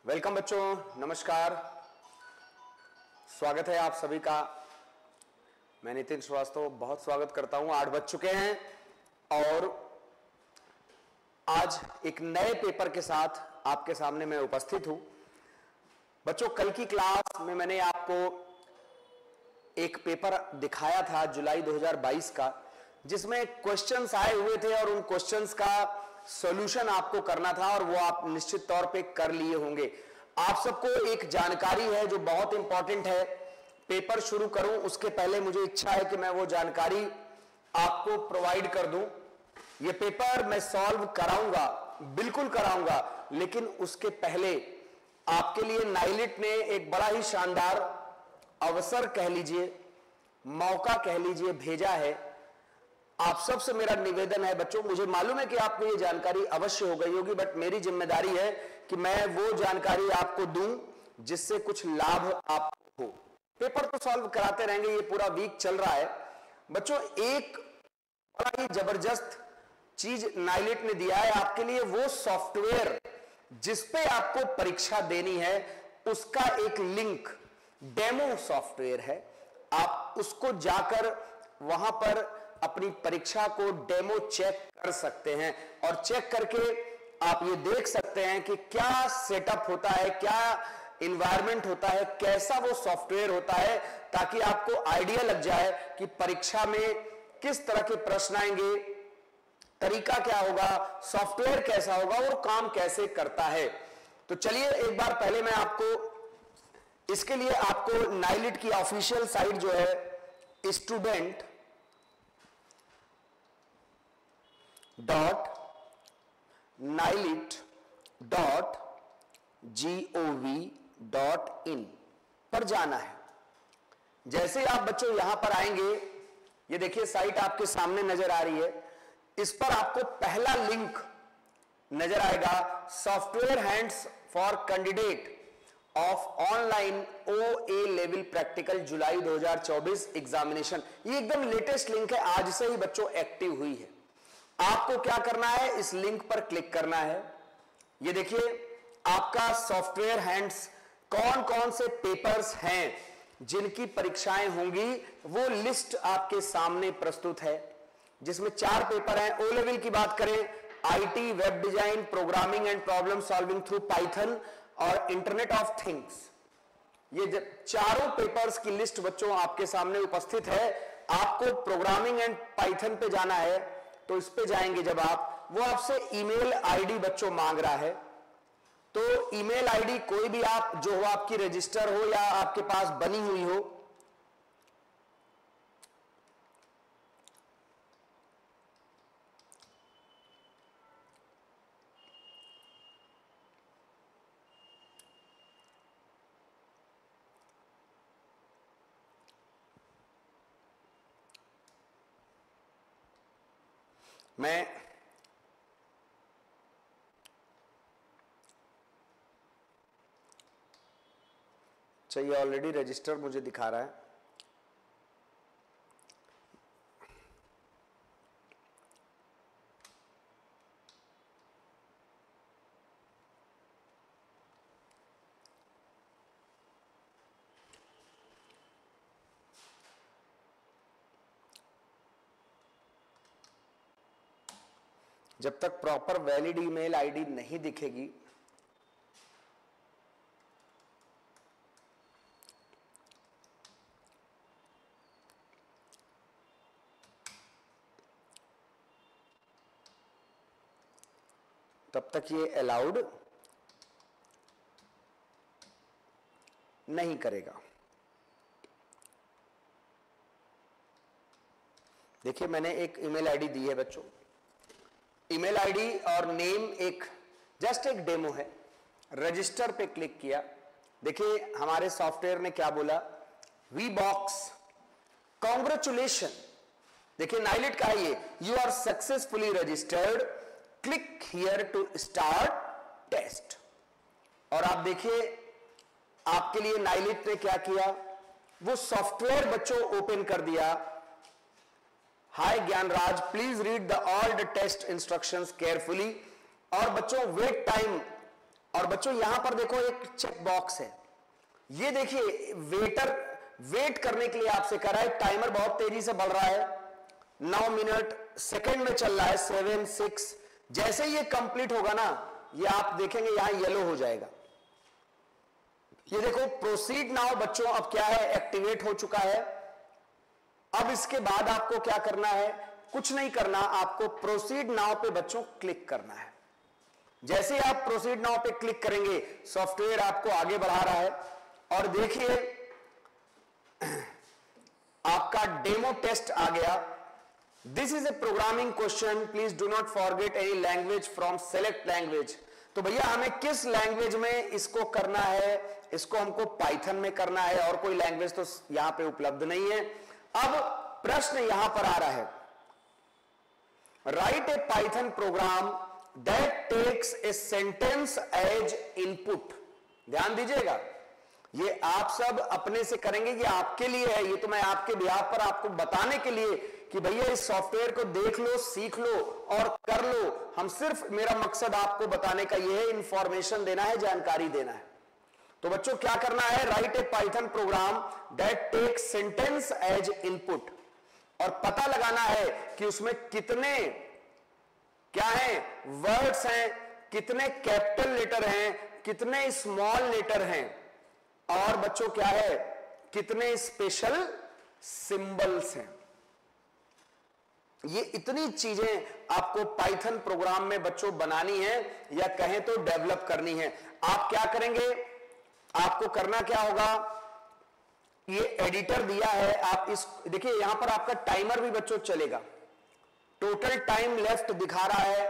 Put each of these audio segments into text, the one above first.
Welcome बच्चों, नमस्कार। स्वागत है आप सभी का। मैं नितिन श्रीवास्तव बहुत स्वागत करता हूं। 8 बज चुके हैं और आज एक नए पेपर के साथ आपके सामने मैं उपस्थित हूं। बच्चों, कल की क्लास में मैंने आपको एक पेपर दिखाया था जुलाई 2022 का, जिसमें क्वेश्चंस आए हुए थे और उन क्वेश्चंस का सॉल्यूशन आपको करना था और वो आप निश्चित तौर पे कर लिए होंगे। आप सबको एक जानकारी है जो बहुत इंपॉर्टेंट है। पेपर शुरू करूं उसके पहले मुझे इच्छा है कि मैं वो जानकारी आपको प्रोवाइड कर दूं। ये पेपर मैं सॉल्व कराऊंगा, बिल्कुल कराऊंगा, लेकिन उसके पहले आपके लिए नाइलिट ने एक बड़ा ही शानदार अवसर कह लीजिए, मौका कह लीजिए, भेजा है। आप सबसे मेरा निवेदन है बच्चों, मुझे मालूम है कि आपको ये जानकारी अवश्य हो गई होगी, बट मेरी जिम्मेदारी है कि मैं वो जानकारी आपको दूं जिससे कुछ लाभ आपको हो। पेपर तो सॉल्व कराते रहेंगे, ये पूरा वीक चल रहा है। बच्चों, एक बड़ा ही जबरदस्त चीज नाइलिट ने दिया है आपके लिए, वो सॉफ्टवेयर जिसपे आपको परीक्षा देनी है उसका एक लिंक, डेमो सॉफ्टवेयर है। आप उसको जाकर वहां पर अपनी परीक्षा को डेमो चेक कर सकते हैं और चेक करके आप ये देख सकते हैं कि क्या सेटअप होता है, क्या इन्वायरमेंट होता है, कैसा वो सॉफ्टवेयर होता है, ताकि आपको आइडिया लग जाए कि परीक्षा में किस तरह के प्रश्न आएंगे, तरीका क्या होगा, सॉफ्टवेयर कैसा होगा और काम कैसे करता है। तो चलिए एक बार पहले मैं आपको इसके लिए आपको नाइलिट की ऑफिशियल साइट जो है student.nilit.gov.in पर जाना है। जैसे ही आप बच्चों यहां पर आएंगे, ये देखिए साइट आपके सामने नजर आ रही है। इस पर आपको पहला लिंक नजर आएगा, software hands for candidate of online OA level practical जुलाई 2024 एग्जामिनेशन। ये एकदम लेटेस्ट लिंक है, आज से ही बच्चों एक्टिव हुई है। आपको क्या करना है, इस लिंक पर क्लिक करना है। ये देखिए आपका सॉफ्टवेयर हैंड्स, कौन कौन से पेपर्स हैं जिनकी परीक्षाएं होंगी, वो लिस्ट आपके सामने प्रस्तुत है, जिसमें 4 पेपर हैं। ओ लेवल की बात करें, IT, web design, programming and problem solving through python और इंटरनेट ऑफ थिंग्स। ये चारों पेपर्स की लिस्ट बच्चों आपके सामने उपस्थित है। आपको प्रोग्रामिंग एंड पाइथन पे जाना है, तो इस पे जाएंगे जब आप, वो आपसे ईमेल आईडी बच्चों मांग रहा है। तो ईमेल आईडी कोई भी आप जो हो, आपकी रजिस्टर हो या आपके पास बनी हुई हो, मैं चाहिए, ऑलरेडी रजिस्टर मुझे दिखा रहा है। जब तक प्रॉपर वैलिड ईमेल आईडी नहीं दिखेगी, तब तक ये अलाउड नहीं करेगा। देखिए मैंने एक ईमेल आईडी दी है बच्चों। ईमेल आईडी और नेम एक जस्ट एक डेमो है। रजिस्टर पे क्लिक किया, देखिए हमारे सॉफ्टवेयर ने क्या बोला, वीबॉक्स कॉन्ग्रेचुलेशन। देखिए नाइलिट का है ये, you are successfully registered, click here to start test. और आप देखिए आपके लिए नाइलिट ने क्या किया, वो सॉफ्टवेयर बच्चों ओपन कर दिया। Hi Gyanraj, please read the all the test instructions carefully. और बच्चों वेट टाइम और बच्चों यहां पर देखो एक चेक बॉक्स है, ये देखिए वेट करने के लिए आपसे कह रहा है। टाइमर बहुत तेजी से बढ़ रहा है, 9 मिनट सेकंड में चल रहा है, 7 6। जैसे ये कंप्लीट होगा ना, ये आप देखेंगे यहां येलो हो जाएगा। ये देखो प्रोसीड नाउ बच्चों, अब क्या है, एक्टिवेट हो चुका है। अब इसके बाद आपको क्या करना है, कुछ नहीं करना, आपको प्रोसीड नाउ पे बच्चों क्लिक करना है। जैसे आप प्रोसीड नाउ पे क्लिक करेंगे, सॉफ्टवेयर आपको आगे बढ़ा रहा है। और देखिए आपका डेमो टेस्ट आ गया। This is a programming question, please do not forget any language from select language. तो भैया हमें किस लैंग्वेज में इसको करना है, इसको हमको पाइथन में करना है, और कोई लैंग्वेज तो यहां पे उपलब्ध नहीं है। अब प्रश्न यहां पर आ रहा है, write a python program that takes a sentence as input. ध्यान दीजिएगा, ये आप सब अपने से करेंगे, ये आपके लिए है, ये तो मैं आपके बिहाफ पर आपको बताने के लिए कि भैया इस सॉफ्टवेयर को देख लो, सीख लो और कर लो। हम सिर्फ, मेरा मकसद आपको बताने का ये है, इंफॉर्मेशन देना है, जानकारी देना है। तो बच्चों क्या करना है, write a python program that takes sentence as input, और पता लगाना है कि उसमें कितने क्या है वर्ड्स हैं, कितने कैपिटल लेटर हैं, कितने स्मॉल लेटर हैं, और बच्चों क्या है, कितने स्पेशल सिंबल्स हैं। ये इतनी चीजें आपको पाइथन प्रोग्राम में बच्चों बनानी है, या कहें तो डेवलप करनी है। आप क्या करेंगे, आपको करना क्या होगा, ये एडिटर दिया है, आप इस देखिए यहां पर आपका टाइमर भी बच्चों चलेगा। टोटल टाइम लेफ्ट दिखा रहा है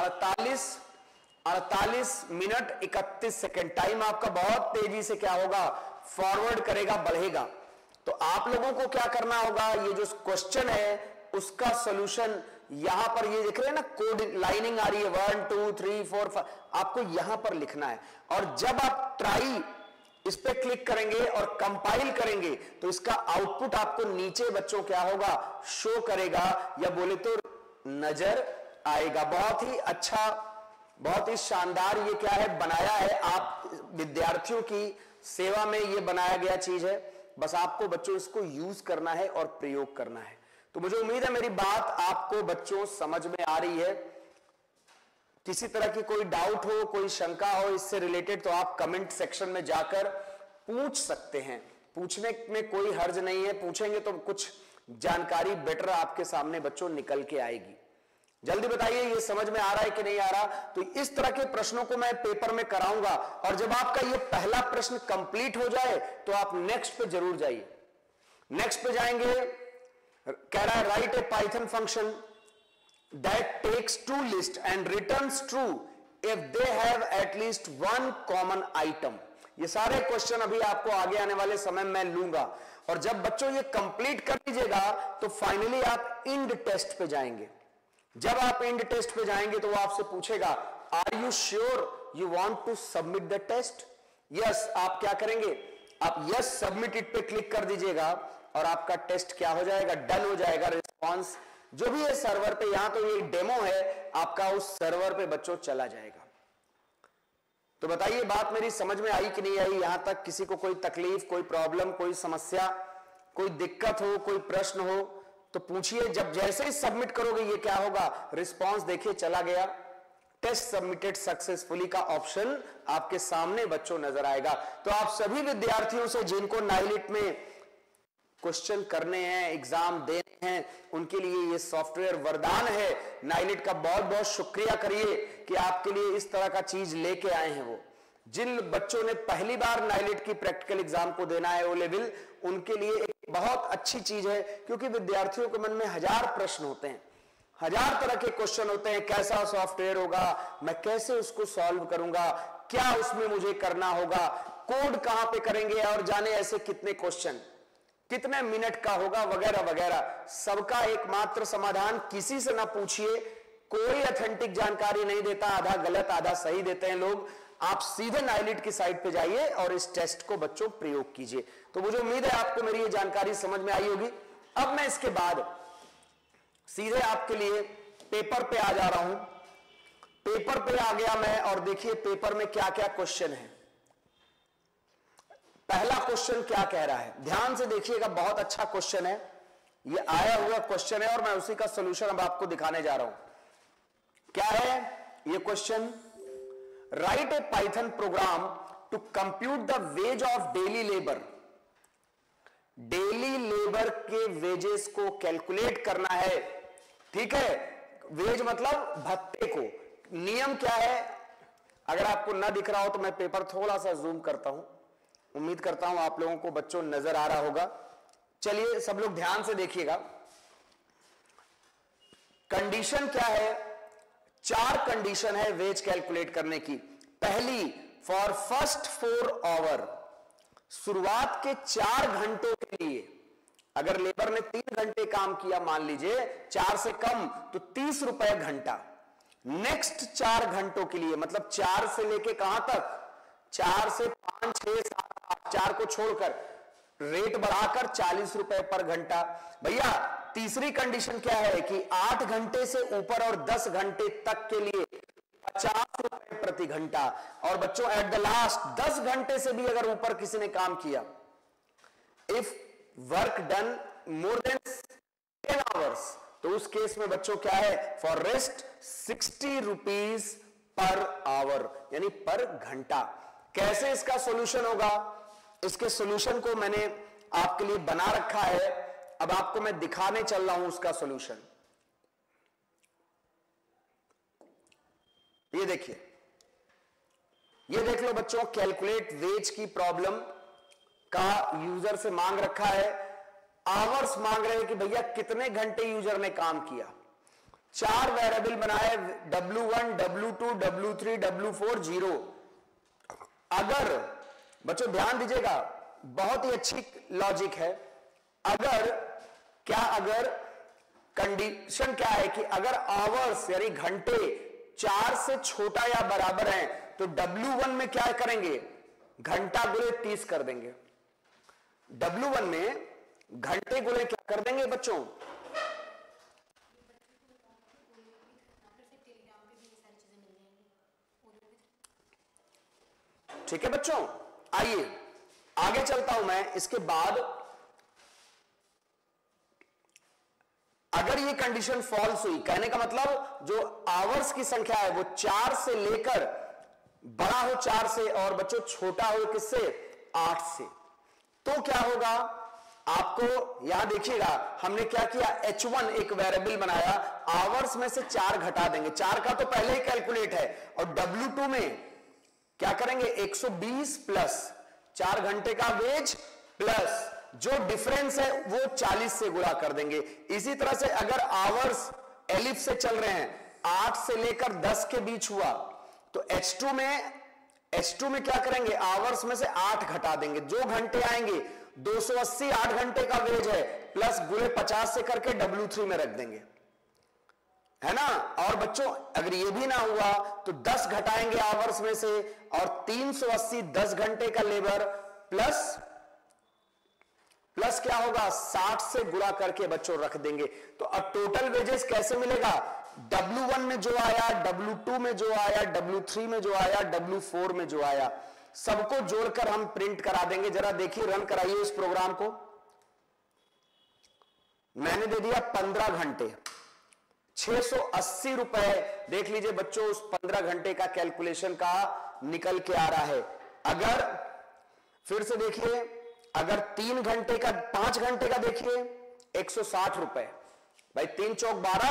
48 मिनट 31 सेकेंड। टाइम आपका बहुत तेजी से क्या होगा, फॉरवर्ड करेगा, बढ़ेगा। तो आप लोगों को क्या करना होगा, ये जो क्वेश्चन है उसका सॉल्यूशन यहां पर, ये देख रहे हैं ना, कोड लाइनिंग आ रही है 1 2 3 4 5, आपको यहां पर लिखना है। और जब आप ट्राई इस पे क्लिक करेंगे और कंपाइल करेंगे, तो इसका आउटपुट आपको नीचे बच्चों क्या होगा, शो करेगा, या बोले तो नजर आएगा। बहुत ही अच्छा, बहुत ही शानदार ये क्या है, बनाया है। आप विद्यार्थियों की सेवा में ये बनाया गया चीज है, बस आपको बच्चों इसको यूज करना है और प्रयोग करना है। तो मुझे उम्मीद है मेरी बात आपको बच्चों समझ में आ रही है। किसी तरह की कोई डाउट हो, कोई शंका हो इससे रिलेटेड, तो आप कमेंट सेक्शन में जाकर पूछ सकते हैं। पूछने में कोई हर्ज नहीं है, पूछेंगे तो कुछ जानकारी बेटर आपके सामने बच्चों निकल के आएगी। जल्दी बताइए ये समझ में आ रहा है कि नहीं आ रहा। तो इस तरह के प्रश्नों को मैं पेपर में कराऊंगा, और जब आपका ये पहला प्रश्न कंप्लीट हो जाए तो आप नेक्स्ट पे जरूर जाइए। नेक्स्ट पे जाएंगे, कह रहा है write a python function that takes two lists and returns true if they have at least one common item। ये सारे क्वेश्चन अभी आपको आगे आने वाले समय में लूंगा, और जब बच्चों ये कंप्लीट कर लीजिएगा तो फाइनली आप इंड टेस्ट पे जाएंगे। जब आप इंड टेस्ट पे जाएंगे तो वो आपसे पूछेगा, are you sure you want to submit the test. Yes, आप क्या करेंगे, आप यस सबमिट इट पे क्लिक कर दीजिएगा, और आपका टेस्ट क्या हो जाएगा, डन हो जाएगा। रिस्पॉन्स जो भी है सर्वर पे, यहां तो ये डेमो है आपका, उस सर्वर पे बच्चों चला जाएगा। तो बताइए बात मेरी समझ में आई कि नहीं आई। यहां तक किसी को कोई तकलीफ, कोई प्रॉब्लम, कोई समस्या, कोई दिक्कत हो, कोई प्रश्न हो तो पूछिए। जब जैसे ही सबमिट करोगे ये क्या होगा, रिस्पॉन्स देखिए चला गया, टेस्ट सबमिटेड सक्सेसफुली का ऑप्शन आपके सामने बच्चों नजर आएगा। तो आप सभी विद्यार्थियों से जिनको नाइलिट में क्वेश्चन करने हैं, एग्जाम देने हैं, उनके लिए ये सॉफ्टवेयर वरदान है। नाइलिट का बहुत बहुत शुक्रिया करिए कि आपके लिए इस तरह का चीज लेके आए हैं। वो जिन बच्चों ने पहली बार नाइलिट की प्रैक्टिकल एग्जाम को देना है, ओ लेवल, उनके लिए एक बहुत अच्छी चीज है, क्योंकि विद्यार्थियों के मन में 1000 प्रश्न होते हैं, 1000 तरह के क्वेश्चन होते हैं। कैसा सॉफ्टवेयर होगा, मैं कैसे उसको सॉल्व करूंगा, क्या उसमें मुझे करना होगा, कोड कहां पे करेंगे, और जाने ऐसे कितने क्वेश्चन, कितने मिनट का होगा, वगैरह वगैरह। सबका एकमात्र समाधान, किसी से ना पूछिए, कोई ऑथेंटिक जानकारी नहीं देता, आधा गलत आधा सही देते हैं लोग। आप सीधे नाइलिट की साइट पे जाइए और इस टेस्ट को बच्चों प्रयोग कीजिए। तो मुझे उम्मीद है आपको मेरी ये जानकारी समझ में आई होगी। अब मैं इसके बाद सीधे आपके लिए पेपर पे आ जा रहा हूं। पेपर पे आ गया मैं और देखिए पेपर में क्या क्या क्वेश्चन है। पहला क्वेश्चन क्या कह रहा है, ध्यान से देखिएगा, बहुत अच्छा क्वेश्चन है, ये आया हुआ क्वेश्चन है और मैं उसी का सॉल्यूशन अब आपको दिखाने जा रहा हूं। क्या है ये question? Write a python program to compute the wage of daily labour. Daily labour के वेजेस को कैलकुलेट करना है, ठीक है। वेज मतलब भत्ते को। नियम क्या है, अगर आपको ना दिख रहा हो तो मैं पेपर थोड़ा सा जूम करता हूं, उम्मीद करता हूं आप लोगों को बच्चों नजर आ रहा होगा। चलिए सब लोग ध्यान से देखिएगा। कंडीशन क्या है? 4 कंडीशन है वेज कैलकुलेट करने की। पहली, फॉर फर्स्ट 4 आवर, शुरुआत के 4 घंटों के लिए। अगर लेबर ने 3 घंटे काम किया, मान लीजिए 4 से कम, तो 30 रुपए घंटा। नेक्स्ट 4 घंटों के लिए, मतलब 4 से लेके कहां तक? 4 से 5, 6, 7, 8, 4 को छोड़कर रेट बढ़ाकर 40 रुपए पर घंटा। भैया तीसरी कंडीशन क्या है कि 8 घंटे से ऊपर और 10 घंटे तक के लिए 50 रुपए प्रति घंटा। और बच्चों एट द लास्ट 10 घंटे से भी अगर ऊपर किसी ने काम किया, if work done more then 10 hours, तो उस केस में बच्चों क्या है? For rest 60 rupees per hour, यानी पर घंटा। कैसे इसका सॉल्यूशन होगा? इसके सॉल्यूशन को मैंने आपके लिए बना रखा है, अब आपको मैं दिखाने चल रहा हूं उसका सॉल्यूशन। ये देखिए, ये देख लो बच्चों, कैलकुलेट वेज की प्रॉब्लम का यूजर से मांग रखा है। आवर्स मांग रहे हैं कि भैया कितने घंटे यूजर ने काम किया। 4 वेरिएबल बनाए, W1, W2, W3, W4, 0। अगर बच्चों ध्यान दीजिएगा, बहुत ही अच्छी लॉजिक है। अगर कंडीशन क्या है कि अगर आवर्स यानी घंटे 4 से छोटा या बराबर हैं, तो W1 में क्या करेंगे? घंटा गुणे 30 कर देंगे। W1 में घंटे गुणे क्या कर देंगे बच्चों? ठीक है बच्चों, आइए आगे चलता हूं मैं। इसके बाद अगर ये कंडीशन फॉल्स हुई, कहने का मतलब जो आवर्स की संख्या है वो 4 से लेकर बड़ा हो 4 से, और बच्चों छोटा हो किससे? 8 से, तो क्या होगा? आपको यहां देखिएगा, हमने क्या किया? H1 एक वेरिएबल बनाया, आवर्स में से 4 घटा देंगे। 4 का तो पहले ही कैलकुलेट है, और W2 में क्या करेंगे? 120 प्लस 4 घंटे का वेज प्लस जो डिफरेंस है वो 40 से गुणा कर देंगे। इसी तरह से अगर आवर्स एलिफ से चल रहे हैं, 8 से लेकर 10 के बीच हुआ, तो H2 में क्या करेंगे? आवर्स में से 8 घटा देंगे। जो घंटे आएंगे 280 8 घंटे का वेज है, प्लस गुणे 50 से करके W3 में रख देंगे, है ना। और बच्चों अगर ये भी ना हुआ तो 10 घटाएंगे आवर्स में से, और 380 10 घंटे का लेबर प्लस क्या होगा? 60 से गुणा करके बच्चों रख देंगे। तो अब टोटल वेजेस कैसे मिलेगा? W1 में जो आया, W2 में जो आया, W3 में जो आया, W4 में जो आया, सबको जोड़कर हम प्रिंट करा देंगे। जरा देखिए, रन कराइए इस प्रोग्राम को। मैंने दे दिया 15 घंटे, 680 रुपए। देख लीजिए बच्चों, उस 15 घंटे का कैलकुलेशन का निकल के आ रहा है। अगर फिर से देखिए, अगर 3 घंटे का, 5 घंटे का देखिए 160 रुपए। भाई 3 चौक 12,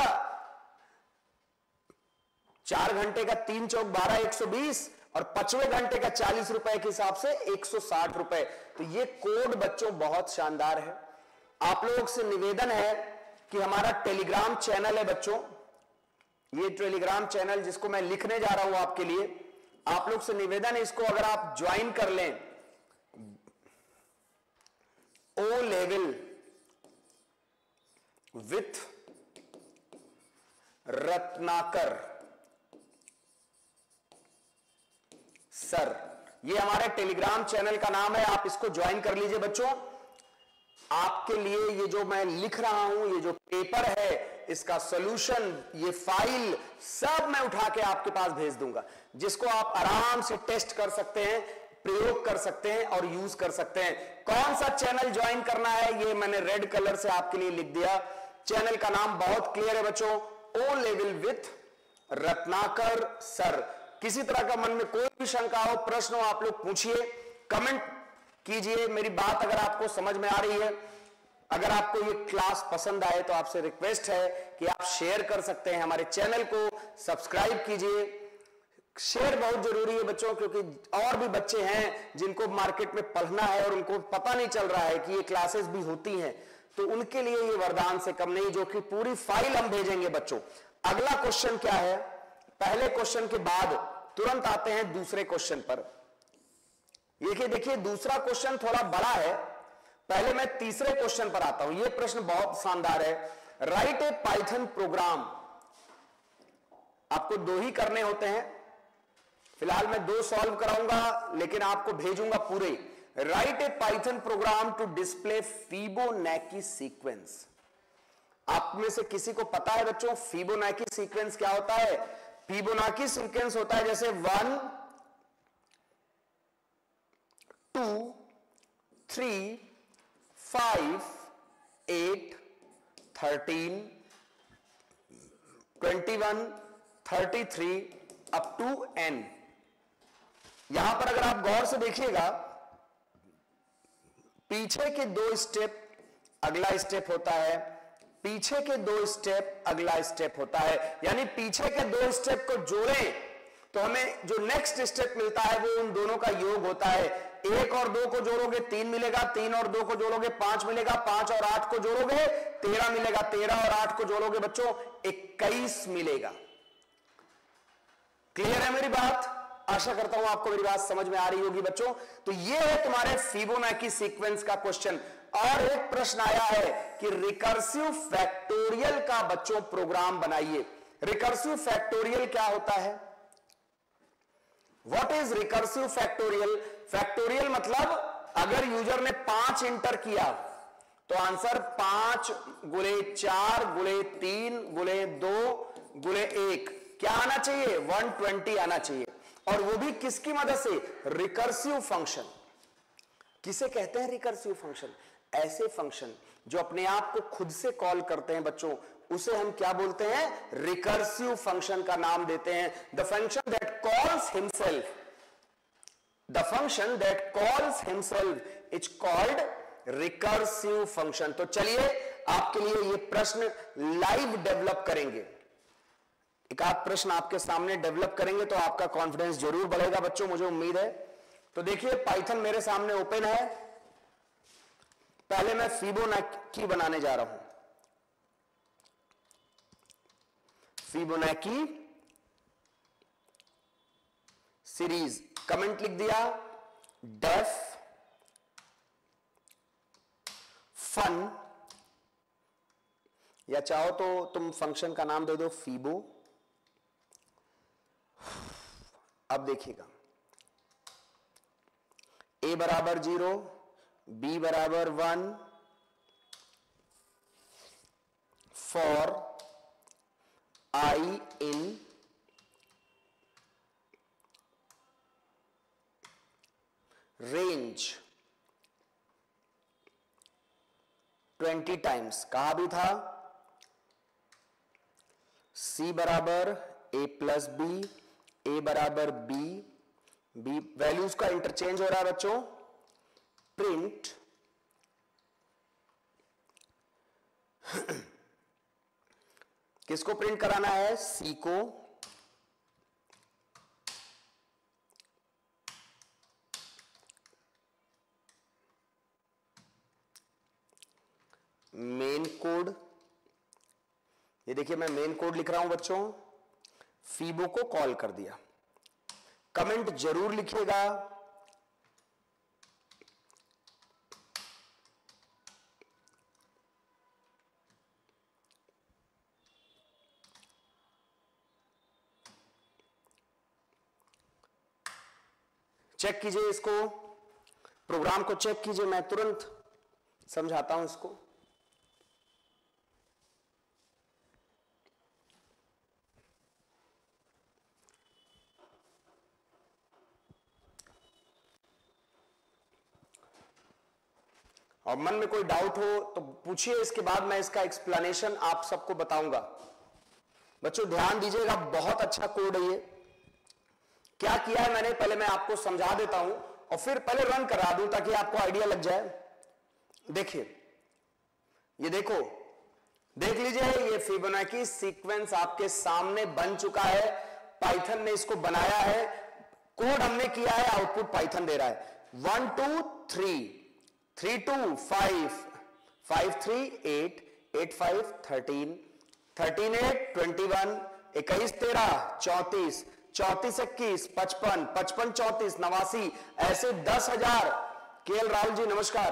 4 घंटे का 3 चौक 12, 120, और 5वें घंटे का 40 रुपए के हिसाब से 160 रुपए। तो ये कोड बच्चों बहुत शानदार है। आप लोगों से निवेदन है कि हमारा टेलीग्राम चैनल है बच्चों, ये टेलीग्राम चैनल जिसको मैं लिखने जा रहा हूं आपके लिए, आप लोग से निवेदन है इसको अगर आप ज्वाइन कर लें, O level with Ratnakar sir, ये हमारे टेलीग्राम चैनल का नाम है। आप इसको ज्वाइन कर लीजिए बच्चों। आपके लिए ये जो मैं लिख रहा हूं, ये जो पेपर है, इसका सॉल्यूशन, ये फाइल सब मैं उठा के आपके पास भेज दूंगा, जिसको आप आराम से टेस्ट कर सकते हैं, प्रयोग कर सकते हैं और यूज कर सकते हैं। कौन सा चैनल ज्वाइन करना है ये मैंने रेड कलर से आपके लिए लिख दिया। चैनल का नाम बहुत क्लियर है बच्चों, O level with Ratnakar sir. किसी तरह का मन में कोई भी शंका हो, प्रश्न हो, आप लोग पूछिए, कमेंट कीजिए। मेरी बात अगर आपको समझ में आ रही है, अगर आपको ये क्लास पसंद आए तो आपसे रिक्वेस्ट है कि आप शेयर कर सकते हैं, हमारे चैनल को सब्सक्राइब कीजिए। शेयर बहुत जरूरी है बच्चों, क्योंकि और भी बच्चे हैं जिनको मार्केट में पढ़ना है और उनको पता नहीं चल रहा है कि ये क्लासेस भी होती हैं, तो उनके लिए ये वरदान से कम नहीं, जो कि पूरी फाइल हम भेजेंगे बच्चों। अगला क्वेश्चन क्या है, पहले क्वेश्चन के बाद तुरंत आते हैं दूसरे क्वेश्चन पर। ये देखिए दूसरा क्वेश्चन थोड़ा बड़ा है, पहले मैं तीसरे क्वेश्चन पर आता हूं। यह प्रश्न बहुत शानदार है। राइट ए पाइथन प्रोग्राम, आपको 2 ही करने होते हैं, फिलहाल मैं 2 सॉल्व कराऊंगा लेकिन आपको भेजूंगा पूरे। Write a python program to display Fibonacci sequence. आप में से किसी को पता है बच्चों फिबोनाची सीक्वेंस क्या होता है? फिबोनाची सीक्वेंस होता है जैसे 1 2 3 5 8 13 21 33 अप टू n। यहां पर अगर आप गौर से देखिएगा, पीछे के 2 स्टेप अगला स्टेप होता है, पीछे के 2 स्टेप अगला स्टेप होता है, यानी पीछे के 2 स्टेप को जोड़ें तो हमें जो नेक्स्ट स्टेप मिलता है वो उन दोनों का योग होता है। 1 और 2 को जोड़ोगे 3 मिलेगा, 3 और 2 को जोड़ोगे 5 मिलेगा, 5 और 8 को जोड़ोगे 13 मिलेगा, 13 और 8 को जोड़ोगे बच्चों 21 मिलेगा। क्लियर है मेरी बात? आशा करता हूं आपको मेरी बात समझ में आ रही होगी बच्चों। तो ये है तुम्हारे फिबोनाची सीक्वेंस का क्वेश्चन। और एक प्रश्न आया है कि रिकर्सिव फैक्टोरियल का बच्चों प्रोग्राम बनाइए। रिकर्सिव फैक्टोरियल क्या होता है? What is recursive factorial? Factorial मतलब अगर यूजर ने 5 इंटर किया तो आंसर 5 गुणे 4 गुणे 3 गुणे 2 गुणे 1 क्या आना चाहिए? 120 आना चाहिए। और वो भी किसकी मदद से? Recursive function. किसे कहते हैं रिकर्सिव फंक्शन? ऐसे फंक्शन जो अपने आप को खुद से कॉल करते हैं बच्चों, उसे हम क्या बोलते हैं? रिकर्सिव फंक्शन का नाम देते हैं। The function that calls himself, the function that calls himself is called recursive function. तो चलिए आपके लिए ये प्रश्न लाइव डेवलप करेंगे, एक आध प्रश्न आपके सामने डेवलप करेंगे तो आपका कॉन्फिडेंस जरूर बढ़ेगा बच्चों, मुझे उम्मीद है। तो देखिए पाइथन मेरे सामने ओपन है, पहले मैं फिबोनाची बनाने जा रहा हूं। फिबोनाची सीरीज, कमेंट लिख दिया, डेफ फन, या चाहो तो तुम फंक्शन का नाम दे दो फिबो। अब देखिएगा, a बराबर 0, b बराबर 1 for i in range 20 times. कहा भी था c बराबर a प्लस बी, a बराबर b, b वैल्यूज का इंटरचेंज हो रहा है बच्चों। प्रिंट किसको प्रिंट कराना है? c को। मेन कोड, ये देखिए मैं मेन कोड लिख रहा हूं बच्चों, फिबो को कॉल कर दिया। कमेंट जरूर लिखिएगा। चेक कीजिए इसको, प्रोग्राम को चेक कीजिए, मैं तुरंत समझाता हूं इसको। और मन में कोई डाउट हो तो पूछिए, इसके बाद मैं इसका एक्सप्लेनेशन आप सबको बताऊंगा। बच्चों ध्यान दीजिएगा, बहुत अच्छा कोड है ये। क्या किया है मैंने, पहले मैं आपको समझा देता हूं और फिर पहले रन करा दूं ताकि आपको आइडिया लग जाए। देखिए, ये देखो, देख लीजिए, ये फिबोनाची सीक्वेंस आपके सामने बन चुका है। पाइथन ने इसको बनाया है, कोड हमने किया है, आउटपुट पाइथन दे रहा है। 1 2 3 3 2 5 5 3 8 8 5 13 13 8 21 21 13 34 34 21 55 55 34 89, ऐसे 10,000। केएल राहुल जी नमस्कार।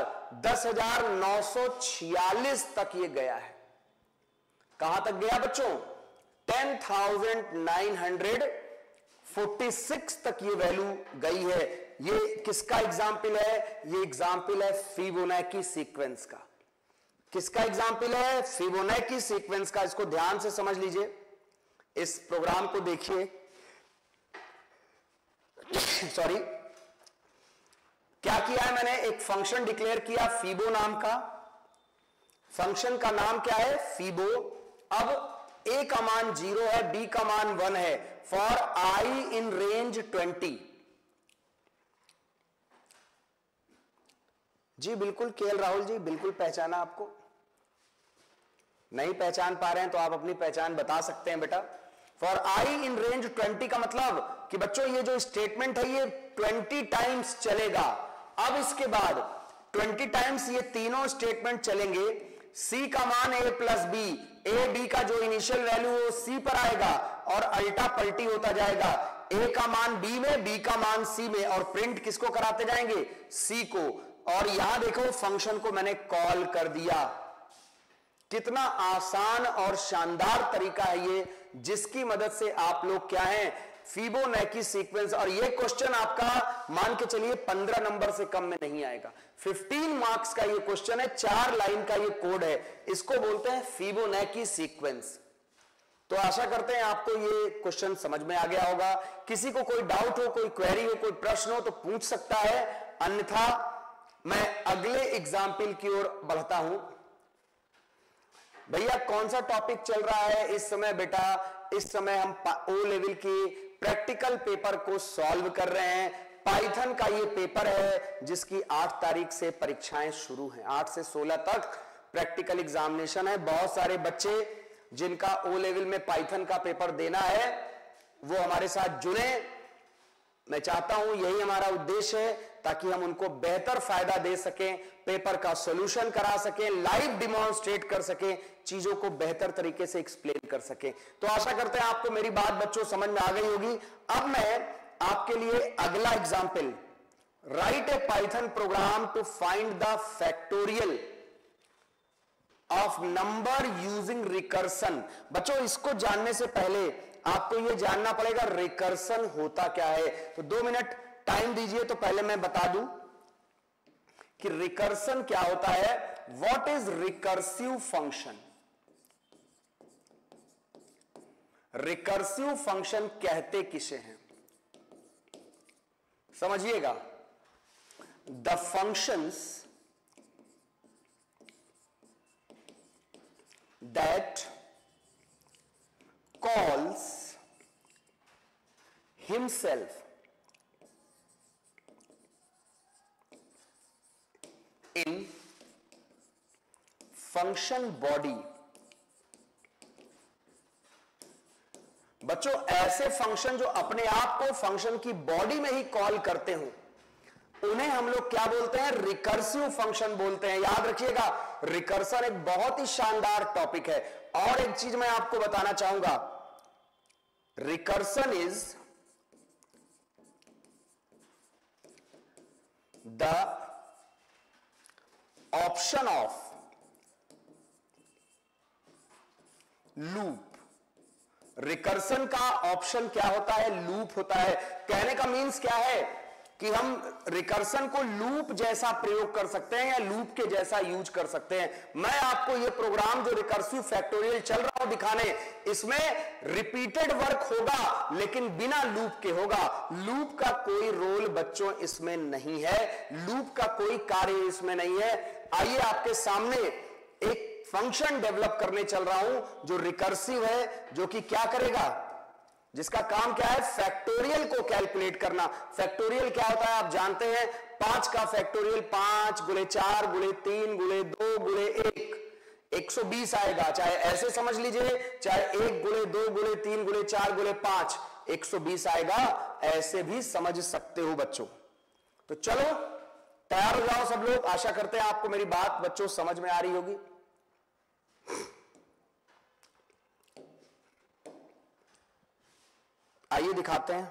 10,946 तक ये गया है। कहां तक गया बच्चों? 10,946 तक ये वैल्यू गई है। ये किसका एग्जाम्पल है? ये एग्जाम्पल है फिबोनाची सीक्वेंस का। किसका एग्जाम्पल है? फिबोनाची सीक्वेंस का। इसको ध्यान से समझ लीजिए, इस प्रोग्राम को देखिए। सॉरी, क्या किया है मैंने? एक फंक्शन डिक्लेयर किया फिबो नाम का। फंक्शन का नाम क्या है? फिबो। अब ए का मान 0 है, बी का मान 1 है। For I in range 20। जी बिल्कुल केएल राहुल जी, बिल्कुल पहचाना आपको। नहीं पहचान पा रहे हैं तो आप अपनी पहचान बता सकते हैं बेटा। फॉर आई इन रेंज 20 का मतलब कि बच्चों ये जो स्टेटमेंट है ये 20 टाइम्स चलेगा। अब इसके बाद 20 टाइम्स ये तीनों स्टेटमेंट चलेंगे। सी का मान A plus B, A B का जो इनिशियल वैल्यू वो सी पर आएगा और अल्टा पल्टी होता जाएगा। ए का मान बी में, बी का मान सी में, और प्रिंट किसको कराते जाएंगे? सी को। और यहां देखो फंक्शन को मैंने कॉल कर दिया। कितना आसान और शानदार तरीका है ये, जिसकी मदद से आप लोग क्या है, फिबोनाची सीक्वेंस। और ये क्वेश्चन आपका मान के चलिए 15 नंबर से कम में नहीं आएगा। 15 मार्क्स का ये क्वेश्चन है, 4 लाइन का ये कोड है। इसको बोलते हैं फिबोनाची सीक्वेंस। तो आशा करते हैं आपको ये क्वेश्चन समझ में आ गया होगा। किसी को कोई डाउट हो, कोई क्वेरी हो, कोई प्रश्न हो तो पूछ सकता है, अन्यथा मैं अगले एग्जाम्पल की ओर बढ़ता हूं। भैया कौन सा टॉपिक चल रहा है इस समय? बेटा इस समय हम ओ लेवल की प्रैक्टिकल पेपर को सॉल्व कर रहे हैं। पाइथन का ये पेपर है जिसकी 8 तारीख से परीक्षाएं शुरू हैं। 8 से 16 तक प्रैक्टिकल एग्जामिनेशन है। बहुत सारे बच्चे जिनका ओ लेवल में पाइथन का पेपर देना है वो हमारे साथ जुड़े। मैं चाहता हूं, यही हमारा उद्देश्य है, ताकि हम उनको बेहतर फायदा दे सकें, पेपर का सॉल्यूशन करा सकें, लाइव डिमॉन्स्ट्रेट कर सकें, चीजों को बेहतर तरीके से एक्सप्लेन कर सकें। तो आशा करते हैं आपको मेरी बात बच्चों समझ में आ गई होगी। अब मैं आपके लिए अगला example, write a python program to find the factorial of number using recursion. बच्चों इसको जानने से पहले आपको यह जानना पड़ेगा रिकर्सन होता क्या है। तो 2 मिनट टाइम दीजिए। तो पहले मैं बता दूं कि रिकर्सन क्या होता है। What is recursive function? Recursive function कहते किसे हैं? समझिएगा, the functions that calls himself in function body। बच्चों ऐसे फंक्शन जो अपने आप को फंक्शन की बॉडी में ही कॉल करते हो उन्हें हम लोग क्या बोलते हैं? रिकर्सिव फंक्शन बोलते हैं। याद रखिएगा, रिकर्सन एक बहुत ही शानदार टॉपिक है। और एक चीज मैं आपको बताना चाहूंगा, recursion is the option of loop. Recursion का ऑप्शन क्या होता है? लूप होता है। कहने का मीन्स क्या है कि हम रिकर्सन को लूप जैसा प्रयोग कर सकते हैं या लूप के जैसा यूज कर सकते हैं। मैं आपको ये प्रोग्राम जो रिकर्सिव फैक्टोरियल चल रहा हूं दिखाने, इसमें रिपीटेड वर्क होगा लेकिन बिना लूप के होगा। लूप का कोई रोल बच्चों इसमें नहीं है, लूप का कोई कार्य इसमें नहीं है। आइए आपके सामने एक फंक्शन डेवलप करने चल रहा हूं जो रिकर्सिव है, जो कि क्या करेगा, जिसका काम क्या है, फैक्टोरियल को कैलकुलेट करना। फैक्टोरियल क्या होता है आप जानते हैं, 5 का फैक्टोरियल 5 गुणे 4 गुणे 3 गुणे 2 गुणे 1, 120 आएगा। चाहे ऐसे समझ लीजिए, चाहे 1 गुणे 2 गुणे 3 गुणे 4 गुणे 5, 120 आएगा, ऐसे भी समझ सकते हो बच्चों। तो चलो तैयार हो जाओ सब लोग। आशा करते हैं आपको मेरी बात बच्चों समझ में आ रही होगी। आइए दिखाते हैं।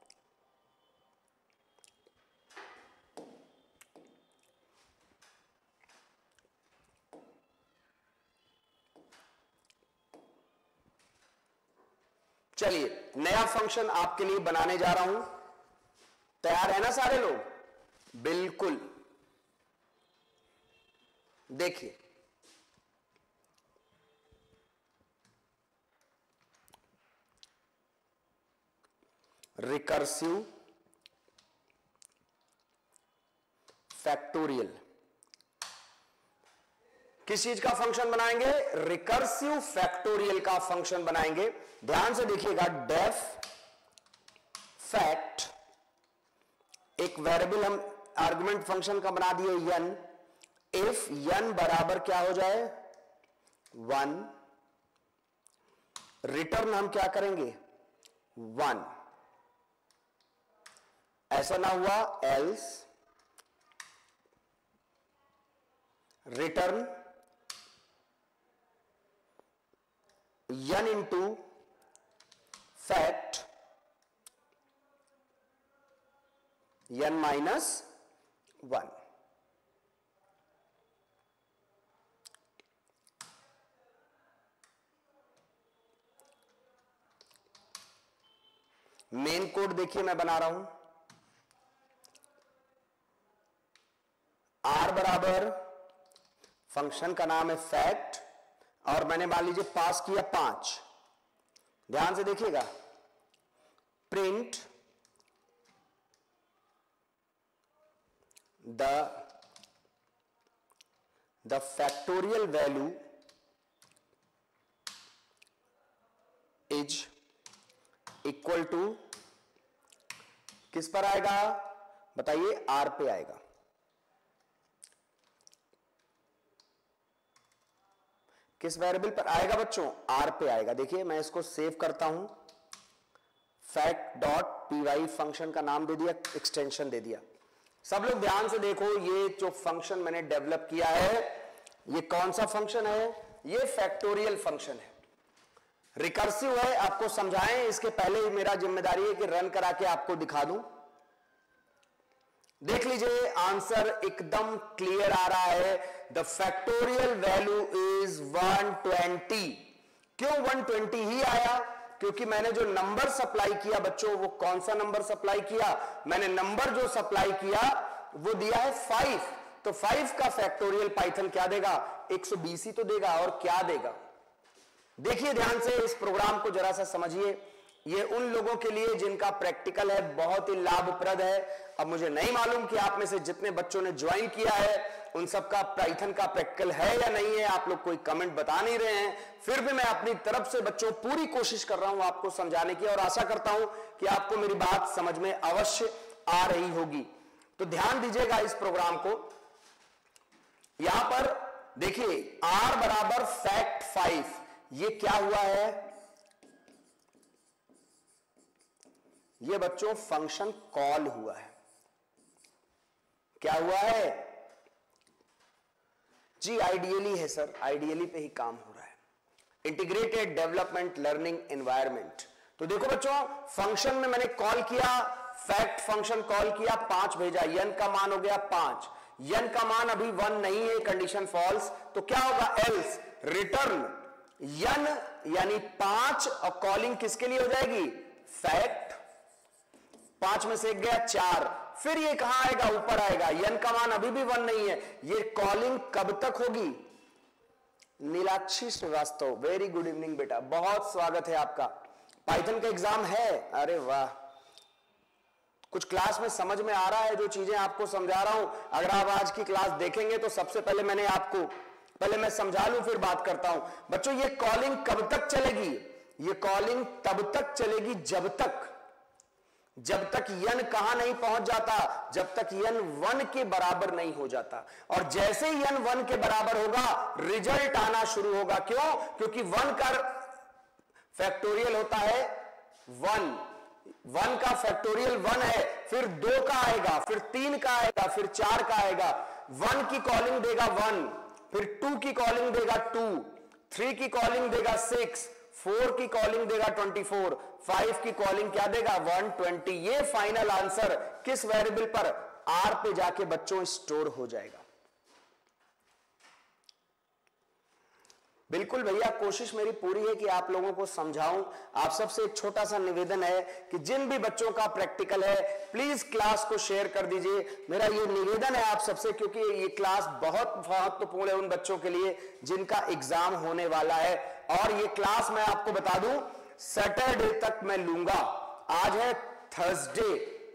चलिए नया फंक्शन आपके लिए बनाने जा रहा हूं। तैयार है ना सारे लोग? बिल्कुल। देखिए रिकर्सिव फैक्टोरियल किस चीज का फंक्शन बनाएंगे? रिकर्सिव फैक्टोरियल का फंक्शन बनाएंगे। ध्यान से देखिएगा, डेफ फैक्ट एक वेरिएबल हम आर्गुमेंट फंक्शन का बना दिए n। इफ n बराबर क्या हो जाए 1, रिटर्न हम क्या करेंगे 1। ऐसा ना हुआ else return n into fact n minus 1। Main code देखिए मैं बना रहा हूं। R बराबर फंक्शन का नाम है फैक्ट और मैंने मान लीजिए पास किया 5। ध्यान से देखिएगा, print the factorial value is equal to किस पर आएगा बताइए? R पे आएगा। किस वेरिएबल पर आएगा बच्चों? R पे आएगा। देखिए मैं इसको सेव करता हूं, fact.py फंक्शन का नाम दे दिया, एक्सटेंशन दे दिया। सब लोग ध्यान से देखो, ये जो फंक्शन मैंने डेवलप किया है ये कौन सा फंक्शन है? ये फैक्टोरियल फंक्शन है, रिकर्सिव है। आपको समझाएं इसके पहले मेरा जिम्मेदारी है कि रन करा के आपको दिखा दूं। देख लीजिए आंसर एकदम क्लियर आ रहा है, द फैक्टोरियल वैल्यू इज 120। क्यों 120 ही आया? क्योंकि मैंने जो नंबर सप्लाई किया बच्चों, वो कौन सा नंबर सप्लाई किया? मैंने नंबर जो सप्लाई किया वो दिया है 5। तो 5 का फैक्टोरियल पाइथन क्या देगा? 120 ही तो देगा, और क्या देगा? देखिए ध्यान से इस प्रोग्राम को जरा सा समझिए। ये उन लोगों के लिए जिनका प्रैक्टिकल है बहुत ही लाभप्रद है। अब मुझे नहीं मालूम कि आप में से जितने बच्चों ने ज्वाइन किया है उन सबका पाइथन का प्रैक्टिकल है या नहीं है। आप लोग कोई कमेंट बता नहीं रहे हैं, फिर भी मैं अपनी तरफ से बच्चों पूरी कोशिश कर रहा हूं आपको समझाने की, और आशा करता हूं कि आपको मेरी बात समझ में अवश्य आ रही होगी। तो ध्यान दीजिएगा इस प्रोग्राम को। यहां पर देखिए R बराबर फैक्ट 5, ये क्या हुआ है? ये बच्चों फंक्शन कॉल हुआ है। क्या हुआ है जी? आइडियली है सर, आइडियली पे ही काम हो रहा है। Integrated development learning environment. तो देखो बच्चों, फंक्शन में मैंने कॉल किया, फैक्ट फंक्शन कॉल किया, 5 भेजा, n का मान हो गया 5। n का मान अभी 1 नहीं है, कंडीशन फॉल्स। तो क्या होगा? एल्स रिटर्न n यानी 5, और कॉलिंग किसके लिए हो जाएगी? फैक्ट। 5 में से 1 गया 4, फिर ये कहां आएगा, ऊपर आएगा। n का मान अभी भी 1 नहीं है। ये कॉलिंग कब तक होगी? Nilakshi Srivastava, very good evening बेटा, बहुत स्वागत है आपका। पाइथन का एग्जाम है? अरे वाह, कुछ क्लास में समझ में आ रहा है जो चीजें आपको समझा रहा हूं। अगर आप आज की क्लास देखेंगे तो सबसे पहले पहले मैं समझा लूं फिर बात करता हूं। बच्चों ये कॉलिंग कब तक चलेगी? ये कॉलिंग तब तक चलेगी जब तक n कहां नहीं पहुंच जाता, जब तक n 1 के बराबर नहीं हो जाता। और जैसे ही n 1 के बराबर होगा रिजल्ट आना शुरू होगा। क्यों? क्योंकि 1 का फैक्टोरियल होता है 1 का फैक्टोरियल 1 है, फिर 2 का आएगा, फिर 3 का आएगा, फिर 4 का आएगा। 1 की कॉलिंग देगा 1, फिर 2 की कॉलिंग देगा 2, 3 की कॉलिंग देगा 6, 4 की कॉलिंग देगा 24, 5 की कॉलिंग क्या देगा 120। ये फाइनल आंसर किस वेरिएबल पर? R पे जाके बच्चों स्टोर हो जाएगा। बिल्कुल भैया, कोशिश मेरी पूरी है कि आप लोगों को समझाऊं। आप सबसे एक छोटा सा निवेदन है कि जिन भी बच्चों का प्रैक्टिकल है प्लीज क्लास को शेयर कर दीजिए। मेरा ये निवेदन है आप सबसे, क्योंकि ये क्लास बहुत महत्वपूर्ण है उन बच्चों के लिए जिनका एग्जाम होने वाला है। और ये क्लास मैं आपको बता दूं सैटरडे तक मैं लूंगा। आज है थर्सडे,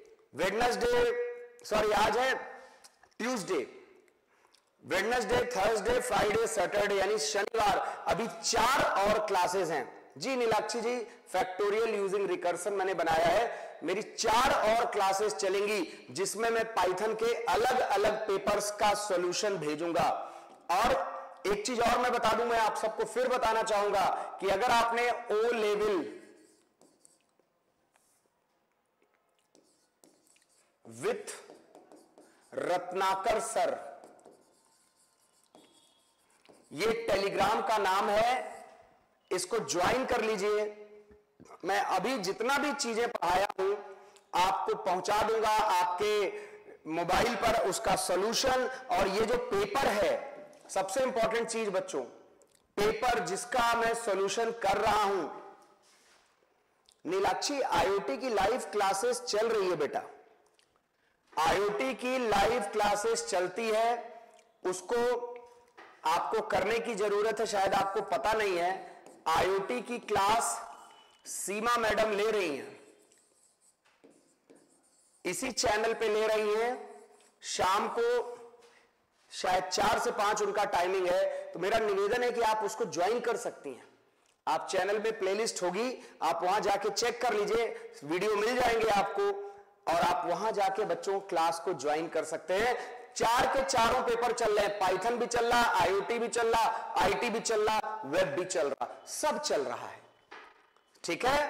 आज है Tuesday, Wednesday, Thursday, Friday, Saturday यानी शनिवार। अभी 4 और क्लासेस हैं। जी Neelakshi ji, factorial using recursion मैंने बनाया है। मेरी 4 और क्लासेस चलेंगी जिसमें मैं पाइथन के अलग अलग पेपर्स का सॉल्यूशन भेजूंगा। और एक चीज और मैं बता दूं, मैं आप सबको फिर बताना चाहूंगा कि अगर आपने O level with Ratnakar sir, ये टेलीग्राम का नाम है, इसको ज्वाइन कर लीजिए। मैं अभी जितना भी चीजें पढ़ाया हूं आपको पहुंचा दूंगा आपके मोबाइल पर उसका सॉल्यूशन। और ये जो पेपर है, सबसे इंपॉर्टेंट चीज बच्चों, पेपर जिसका मैं सॉल्यूशन कर रहा हूं, नीलाक्षी आईओटी की लाइव क्लासेस चल रही है बेटा, आईओटी की लाइव क्लासेस चलती है, उसको आपको करने की जरूरत है, शायद आपको पता नहीं है। आईओटी की क्लास सीमा मैडम ले रही हैं, इसी चैनल पे ले रही हैं, शाम को शायद 4 से 5 उनका टाइमिंग है। तो मेरा निवेदन है कि आप उसको ज्वाइन कर सकती हैं। आप चैनल पे प्लेलिस्ट होगी, आप वहां जाके चेक कर लीजिए, वीडियो मिल जाएंगे आपको, और आप वहां जाके बच्चों क्लास को ज्वाइन कर सकते हैं। 4 के चारों पेपर चल रहे हैं, पाइथन भी चल रहा, आईओटी भी चल रहा, आईटी भी चल रहा, वेब भी चल रहा, सब चल रहा है। ठीक है,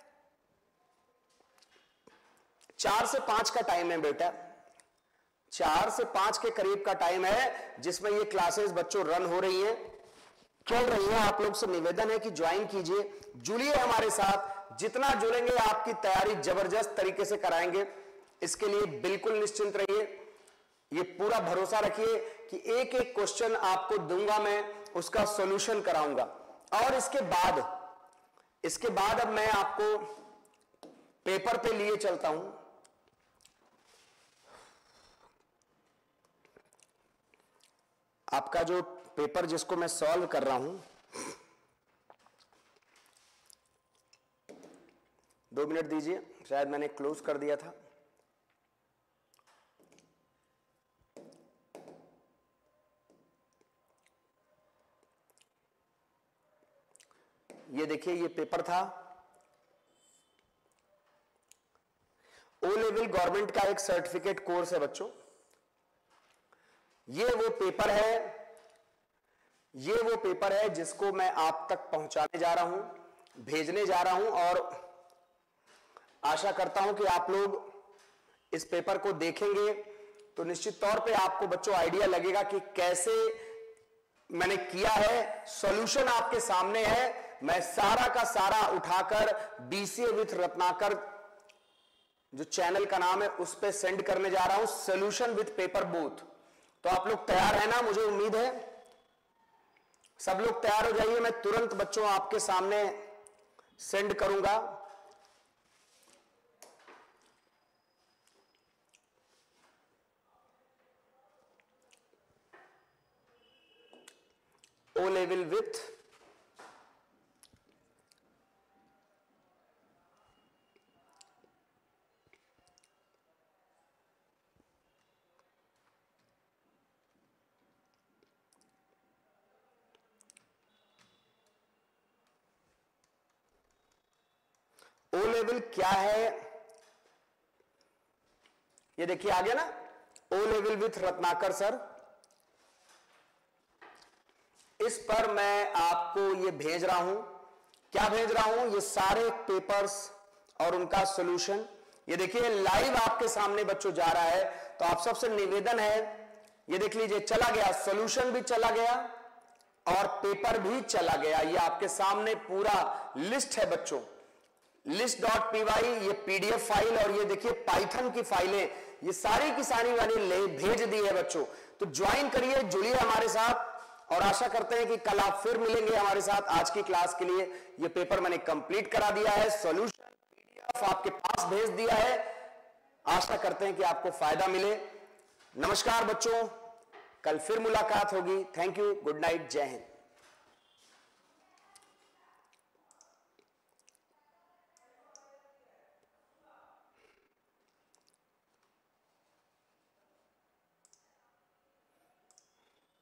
4 से 5 का टाइम है बेटा, 4 से 5 के करीब का टाइम है जिसमें ये क्लासेस बच्चों रन हो रही हैं, चल रही है। आप लोग से निवेदन है कि ज्वाइन कीजिए, जुड़िए हमारे साथ। जितना जुड़ेंगे आपकी तैयारी जबरदस्त तरीके से कराएंगे, इसके लिए बिल्कुल निश्चिंत रहिए। ये पूरा भरोसा रखिए कि एक एक क्वेश्चन आपको दूंगा मैं, उसका सॉल्यूशन कराऊंगा। और इसके बाद अब मैं आपको पेपर पे लिए चलता हूं। आपका जो पेपर जिसको मैं सॉल्व कर रहा हूं, 2 मिनट दीजिए, शायद मैंने क्लोज कर दिया था। ये देखिए, ये पेपर था ओ लेवल गवर्नमेंट का एक सर्टिफिकेट कोर्स है बच्चों। ये वो पेपर है जिसको मैं आप तक पहुंचाने जा रहा हूं, भेजने जा रहा हूं। और आशा करता हूं कि आप लोग इस पेपर को देखेंगे तो निश्चित तौर पे आपको बच्चों आइडिया लगेगा कि कैसे मैंने किया है। सॉल्यूशन आपके सामने है, मैं सारा का सारा उठाकर बीसीए विथ रत्नाकर जो चैनल का नाम है उस पे सेंड करने जा रहा हूं, सॉल्यूशन विथ पेपर बोथ। तो आप लोग तैयार है ना? मुझे उम्मीद है सब लोग तैयार हो जाइए, मैं तुरंत बच्चों आपके सामने सेंड करूंगा। O level with O level क्या है, ये देखिए आ गया ना, O level with Ratnakar sir. इस पर मैं आपको ये भेज रहा हूं, क्या भेज रहा हूं, ये सारे पेपर्स और उनका सॉल्यूशन। ये देखिए लाइव आपके सामने बच्चों जा रहा है, तो आप सबसे निवेदन है, ये देख लीजिए चला गया, सॉल्यूशन भी चला गया और पेपर भी चला गया। ये आपके सामने पूरा लिस्ट है बच्चों, list.py, ये पीडीएफ फाइल और ये देखिए पाइथन की फाइलें, ये सारी की सारी मैंने भेज दी है बच्चों। तो ज्वाइन करिए, जुड़िए हमारे साथ और आशा करते हैं कि कल आप फिर मिलेंगे हमारे साथ। आज की क्लास के लिए ये पेपर मैंने कंप्लीट करा दिया है, सॉल्यूशन पीडीएफ आपके पास भेज दिया है। आशा करते हैं कि आपको फायदा मिले। नमस्कार बच्चों, कल फिर मुलाकात होगी। थैंक यू, गुड नाइट, जय हिंद।